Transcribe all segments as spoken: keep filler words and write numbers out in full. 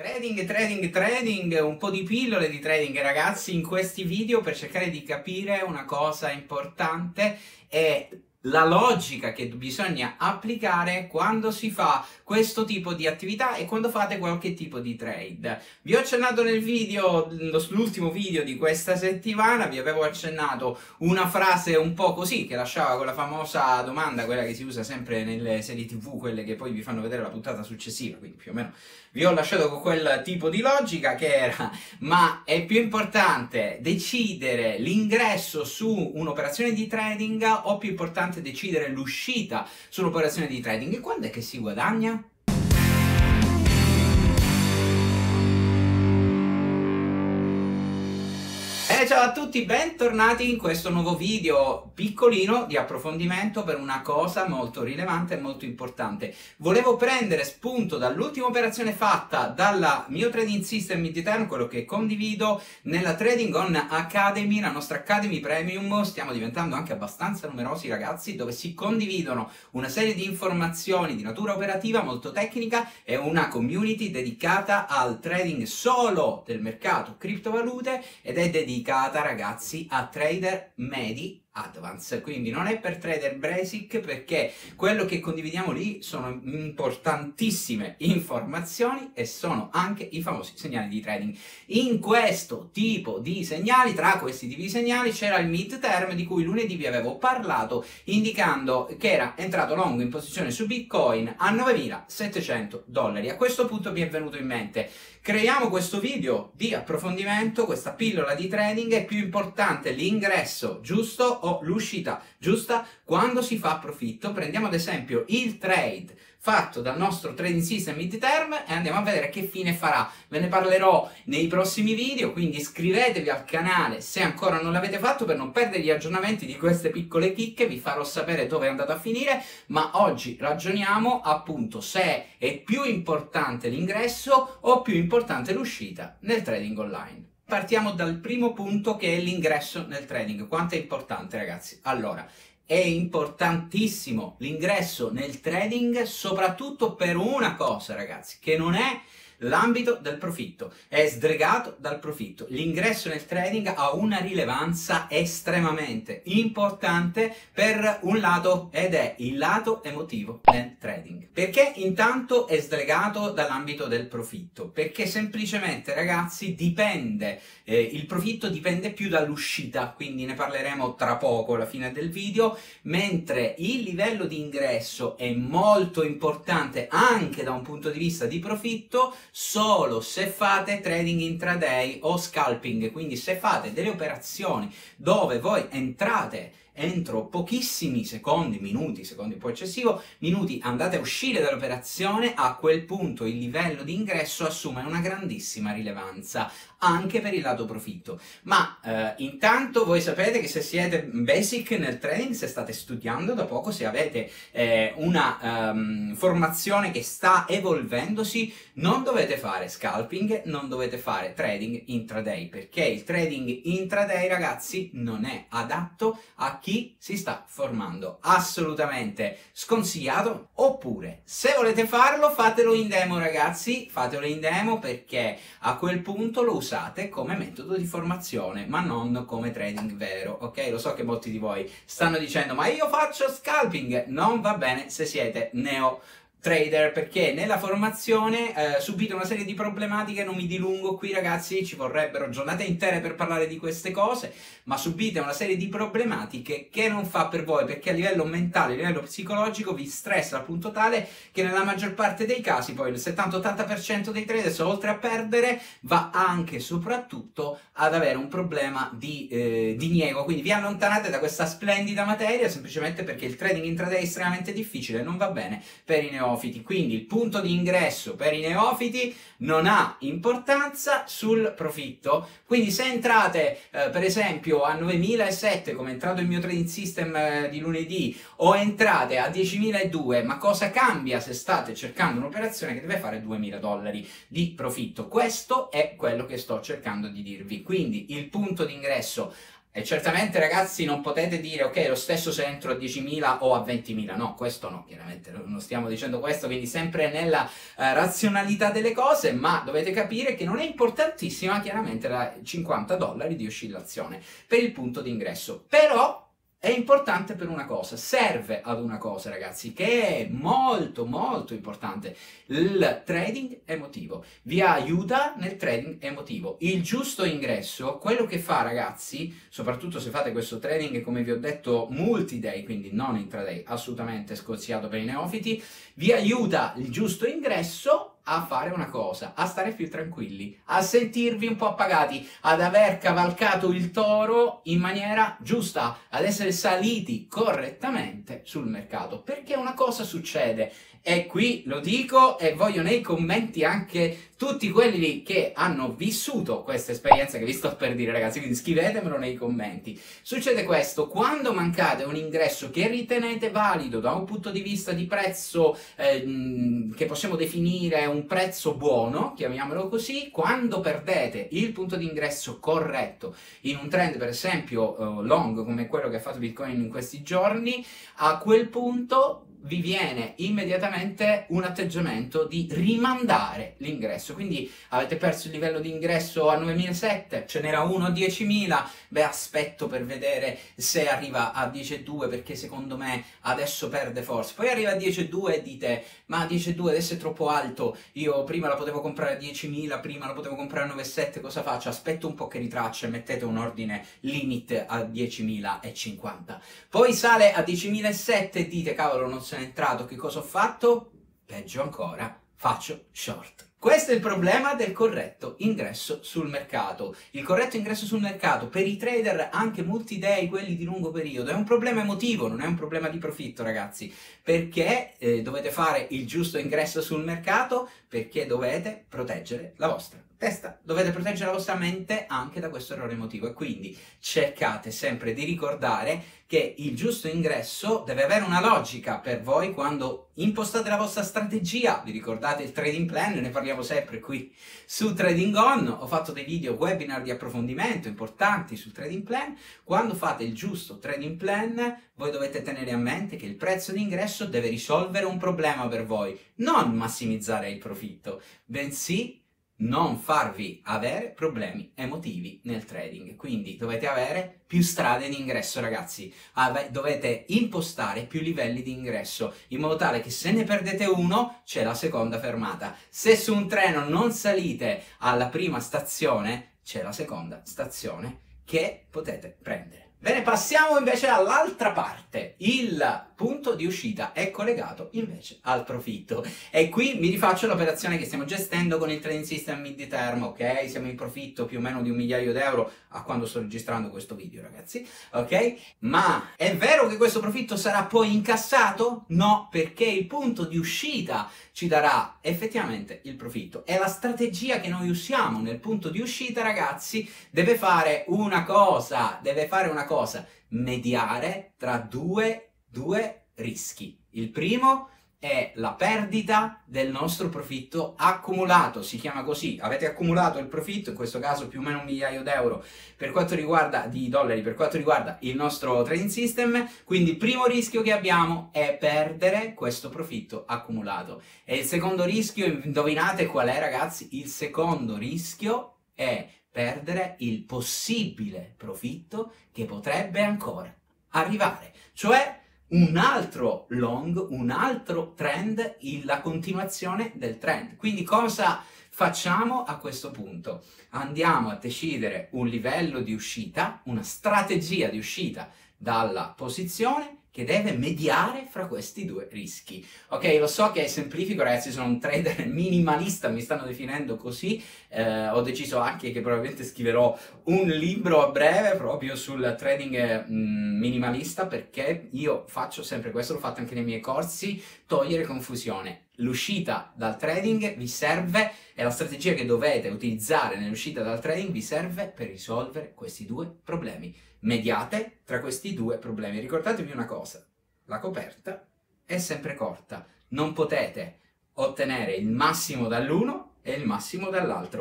Trading, trading, trading, un po' di pillole di trading ragazzi in questi video per cercare di capire una cosa importante e la logica che bisogna applicare quando si fa questo tipo di attività e quando fate qualche tipo di trade. Vi ho accennato nel video, l'ultimo video di questa settimana, vi avevo accennato una frase un po' così che lasciava quella famosa domanda, quella che si usa sempre nelle serie tv, quelle che poi vi fanno vedere la puntata successiva, quindi più o meno vi ho lasciato con quel tipo di logica che era: ma è più importante decidere l'ingresso su un'operazione di trading o più importante decidere l'uscita su un'operazione di trading? E quando è che si guadagna? E ciao a tutti, bentornati in questo nuovo video piccolino di approfondimento per una cosa molto rilevante e molto importante. Volevo prendere spunto dall'ultima operazione fatta dal mio trading system mid-term, quello che condivido nella Trading On Academy, la nostra Academy Premium. Stiamo diventando anche abbastanza numerosi ragazzi, dove si condividono una serie di informazioni di natura operativa molto tecnica e una community dedicata al trading solo del mercato criptovalute ed è dedicata ragazzi a trader medi advance, quindi non è per trader basic, perché quello che condividiamo lì sono importantissime informazioni e sono anche i famosi segnali di trading. In questo tipo di segnali, tra questi tipi di segnali, c'era il mid term di cui lunedì vi avevo parlato, indicando che era entrato long in posizione su Bitcoin a novemilasettecento dollari. A questo punto mi è venuto in mente: creiamo questo video di approfondimento, questa pillola di trading. È più importante l'ingresso giusto o l'uscita giusta quando si fa profitto? Prendiamo ad esempio il trade fatto dal nostro trading system mid term e andiamo a vedere che fine farà. Ve ne parlerò nei prossimi video, quindi iscrivetevi al canale se ancora non l'avete fatto per non perdere gli aggiornamenti di queste piccole chicche. Vi farò sapere dove è andato a finire, ma oggi ragioniamo appunto se è più importante l'ingresso o più importante l'uscita nel trading online. Partiamo dal primo punto, che è l'ingresso nel trading. Quanto è importante ragazzi? Allora, è importantissimo l'ingresso nel trading soprattutto per una cosa ragazzi, che non è l'ambito del profitto, è sdregato dal profitto. L'ingresso nel trading ha una rilevanza estremamente importante per un lato, ed è il lato emotivo nel trading. Perché intanto è sdregato dall'ambito del profitto? Perché semplicemente ragazzi dipende, eh, il profitto dipende più dall'uscita, quindi ne parleremo tra poco alla fine del video, mentre il livello di ingresso è molto importante anche da un punto di vista di profitto solo se fate trading intraday o scalping, quindi se fate delle operazioni dove voi entrate entro pochissimi secondi, minuti, secondi un po' eccessivo, minuti, andate a uscire dall'operazione, a quel punto il livello di ingresso assume una grandissima rilevanza anche per il lato profitto. Ma eh, intanto voi sapete che se siete basic nel trading, se state studiando da poco, se avete eh, una um, formazione che sta evolvendosi, non dovete fare scalping, non dovete fare trading intraday, perché il trading intraday ragazzi non è adatto a chi si sta formando, assolutamente sconsigliato. Oppure se volete farlo, fatelo in demo ragazzi, fatelo in demo, perché a quel punto lo usate come metodo di formazione ma non come trading vero, ok? Lo so che molti di voi stanno dicendo: ma io faccio scalping. Non va bene se siete neo trader, perché nella formazione eh, subite una serie di problematiche. Non mi dilungo qui ragazzi, ci vorrebbero giornate intere per parlare di queste cose, ma subite una serie di problematiche che non fa per voi, perché a livello mentale, a livello psicologico vi stressa al punto tale che nella maggior parte dei casi poi il settanta ottanta per cento dei traders, oltre a perdere, va anche e soprattutto ad avere un problema di eh, diniego. Quindi vi allontanate da questa splendida materia semplicemente perché il trading intraday è estremamente difficile, non va bene per i neofiti. Quindi il punto di ingresso per i neofiti non ha importanza sul profitto. Quindi se entrate eh, per esempio a novemilasettecento, come è entrato il mio trading system eh, di lunedì, o entrate a diecimiladuecento, ma cosa cambia se state cercando un'operazione che deve fare duemila dollari di profitto? Questo è quello che sto cercando di dirvi. Quindi il punto di ingresso E certamente ragazzi non potete dire ok, lo stesso se entro a diecimila o a ventimila, no, questo no, chiaramente non stiamo dicendo questo, quindi sempre nella eh, razionalità delle cose, ma dovete capire che non è importantissima chiaramente la cinquanta dollari di oscillazione per il punto di ingresso, però è importante per una cosa, serve ad una cosa ragazzi, che è molto molto importante, il trading emotivo, vi aiuta nel trading emotivo, il giusto ingresso, quello che fa ragazzi, soprattutto se fate questo trading come vi ho detto multi-day, quindi non intraday, assolutamente sconsigliato per i neofiti, vi aiuta il giusto ingresso a fare una cosa, a stare più tranquilli, a sentirvi un po' appagati, ad aver cavalcato il toro in maniera giusta, ad essere saliti correttamente sul mercato, perché una cosa succede, e qui lo dico e voglio nei commenti anche tutti quelli che hanno vissuto questa esperienza che vi sto per dire ragazzi, quindi scrivetemelo nei commenti. Succede questo, quando mancate un ingresso che ritenete valido da un punto di vista di prezzo eh, che possiamo definire un prezzo buono, chiamiamolo così, quando perdete il punto di ingresso corretto in un trend per esempio uh, long come quello che ha fatto Bitcoin in questi giorni, a quel punto vi viene immediatamente un atteggiamento di rimandare l'ingresso, quindi avete perso il livello di ingresso a novemilasettecento, ce n'era uno a diecimila, beh aspetto per vedere se arriva a dieci virgola due perché secondo me adesso perde forse, poi arriva a dieci virgola due e dite ma dieci virgola due adesso è troppo alto, io prima la potevo comprare a diecimila, prima la potevo comprare a nove virgola sette, cosa faccio? Aspetto un po' che ritraccia e mettete un ordine limit a diecimilacinquanta, poi sale a diecimilasettecento e dite cavolo non sono entrato, che cosa ho fatto? Peggio ancora, faccio short. Questo è il problema del corretto ingresso sul mercato. Il corretto ingresso sul mercato per i trader anche multi-day, quelli di lungo periodo, è un problema emotivo, non è un problema di profitto ragazzi, perché eh, dovete fare il giusto ingresso sul mercato, perché dovete proteggere la vostra testa, dovete proteggere la vostra mente anche da questo errore emotivo e quindi cercate sempre di ricordare che il giusto ingresso deve avere una logica per voi quando impostate la vostra strategia. Vi ricordate il trading plan? Ne parliamo sempre qui su Trading On, ho fatto dei video webinar di approfondimento importanti sul trading plan. Quando fate il giusto trading plan voi dovete tenere a mente che il prezzo di ingresso deve risolvere un problema per voi, non massimizzare il profitto, bensì non farvi avere problemi emotivi nel trading. Quindi dovete avere più strade di ingresso ragazzi, Ave dovete impostare più livelli di ingresso in modo tale che se ne perdete uno c'è la seconda fermata, se su un treno non salite alla prima stazione c'è la seconda stazione che potete prendere. Bene, passiamo invece all'altra parte, il punto di uscita è collegato invece al profitto e qui mi rifaccio l'operazione che stiamo gestendo con il trading system mid term, ok? Siamo in profitto più o meno di un migliaio d'euro a quando sto registrando questo video ragazzi, ok? Ma è vero che questo profitto sarà poi incassato? No, perché il punto di uscita ci darà effettivamente il profitto e la strategia che noi usiamo nel punto di uscita ragazzi deve fare una cosa, deve fare una cosa, mediare tra due, due rischi. Il primo è la perdita del nostro profitto accumulato, si chiama così, avete accumulato il profitto, in questo caso più o meno un migliaio d'euro per quanto riguarda di dollari, per quanto riguarda il nostro trading system, quindi il primo rischio che abbiamo è perdere questo profitto accumulato. E il secondo rischio, indovinate qual è ragazzi? Il secondo rischio è perdere il possibile profitto che potrebbe ancora arrivare, cioè un altro long, un altro trend, la continuazione del trend. Quindi cosa facciamo a questo punto? Andiamo a decidere un livello di uscita, una strategia di uscita dalla posizione che deve mediare fra questi due rischi. Ok, lo so che è semplifico ragazzi, sono un trader minimalista, mi stanno definendo così, eh, ho deciso anche che probabilmente scriverò un libro a breve proprio sul trading mh, minimalista, perché io faccio sempre questo, l'ho fatto anche nei miei corsi, togliere confusione. L'uscita dal trading vi serve, e la strategia che dovete utilizzare nell'uscita dal trading vi serve per risolvere questi due problemi. Mediate tra questi due problemi. Ricordatevi una cosa, la coperta è sempre corta, non potete ottenere il massimo dall'uno e il massimo dall'altro.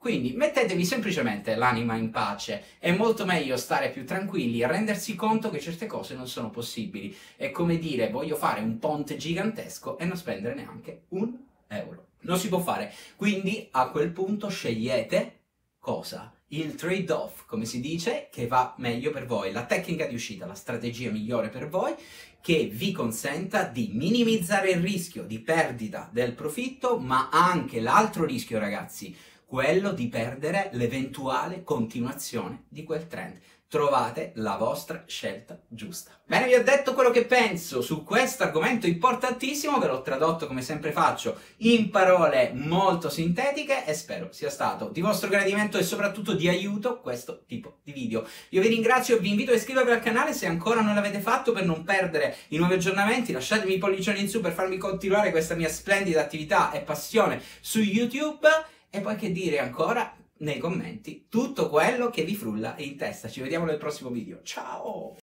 Quindi mettetevi semplicemente l'anima in pace, è molto meglio stare più tranquilli e rendersi conto che certe cose non sono possibili. È come dire voglio fare un ponte gigantesco e non spendere neanche un euro. Non si può fare, quindi a quel punto scegliete cosa? Il trade-off, come si dice, che va meglio per voi, la tecnica di uscita, la strategia migliore per voi, che vi consenta di minimizzare il rischio di perdita del profitto, ma anche l'altro rischio, ragazzi, quello di perdere l'eventuale continuazione di quel trend. Trovate la vostra scelta giusta. Bene, vi ho detto quello che penso su questo argomento importantissimo, ve l'ho tradotto come sempre faccio in parole molto sintetiche e spero sia stato di vostro gradimento e soprattutto di aiuto questo tipo di video. Io vi ringrazio e vi invito a iscrivervi al canale se ancora non l'avete fatto per non perdere i nuovi aggiornamenti, lasciatemi i pollicioni in su per farmi continuare questa mia splendida attività e passione su YouTube e poi che dire ancora nei commenti tutto quello che vi frulla in testa. Ci vediamo nel prossimo video. Ciao!